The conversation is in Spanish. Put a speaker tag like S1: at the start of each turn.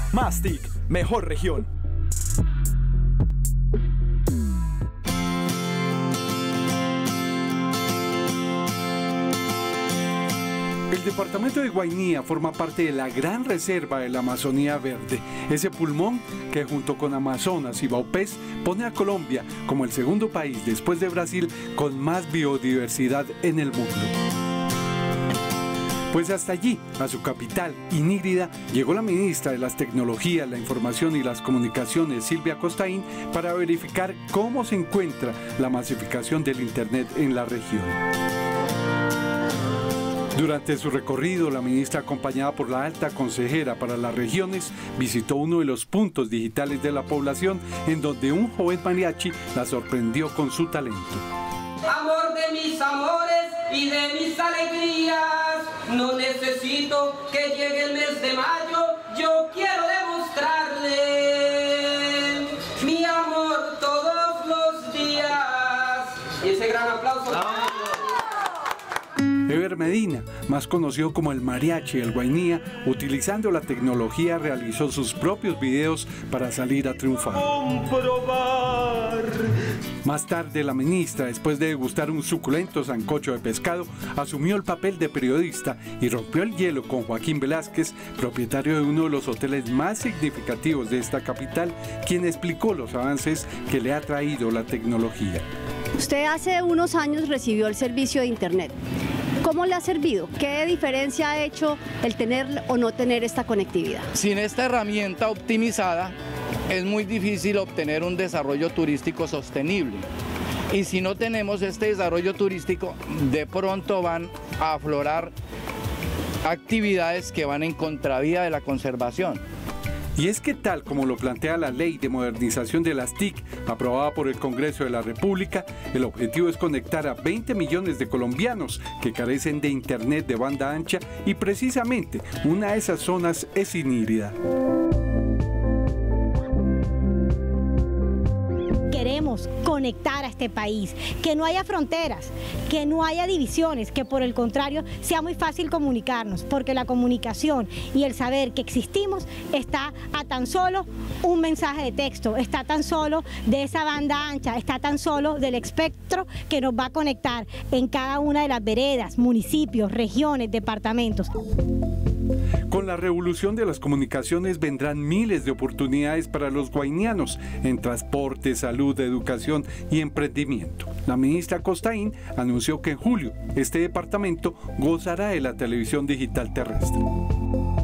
S1: Más TIC, mejor región. El departamento de Guainía forma parte de la gran reserva de la Amazonía Verde, ese pulmón que junto con Amazonas y Baupés pone a Colombia como el segundo país después de Brasil con más biodiversidad en el mundo. Pues hasta allí, a su capital, Inírida, llegó la ministra de las Tecnologías, la Información y las Comunicaciones, Silvia Costaín, para verificar cómo se encuentra la masificación del Internet en la región. Durante su recorrido, la ministra, acompañada por la alta consejera para las regiones, visitó uno de los puntos digitales de la población, en donde un joven mariachi la sorprendió con su talento.
S2: Amor de mis amores y de mis alegrías, no necesito que llegue el mes de mayo, yo quiero demostrarle mi amor todos los días. Y ese gran aplauso.
S1: Ever Medina, más conocido como el mariachi del Guainía, utilizando la tecnología realizó sus propios videos para salir a triunfar. Más tarde, la ministra, después de degustar un suculento sancocho de pescado, asumió el papel de periodista y rompió el hielo con Joaquín Velázquez, propietario de uno de los hoteles más significativos de esta capital, quien explicó los avances que le ha traído la tecnología.
S3: Usted hace unos años recibió el servicio de Internet. ¿Cómo le ha servido? ¿Qué diferencia ha hecho el tener o no tener esta conectividad?
S4: Sin esta herramienta optimizada es muy difícil obtener un desarrollo turístico sostenible. Y si no tenemos este desarrollo turístico, de pronto van a aflorar actividades que van en contravía de la conservación.
S1: Y es que tal como lo plantea la Ley de Modernización de las TIC, aprobada por el Congreso de la República, el objetivo es conectar a 20 millones de colombianos que carecen de Internet de banda ancha y precisamente una de esas zonas es Inírida.
S5: Queremos conectar a este país, que no haya fronteras, que no haya divisiones, que por el contrario sea muy fácil comunicarnos, porque la comunicación y el saber que existimos está a tan solo un mensaje de texto, está tan solo de esa banda ancha, está tan solo del espectro que nos va a conectar en cada una de las veredas, municipios, regiones, departamentos.
S1: Con la revolución de las comunicaciones vendrán miles de oportunidades para los guainianos en transporte, salud, educación y emprendimiento. La ministra Costaín anunció que en julio este departamento gozará de la televisión digital terrestre.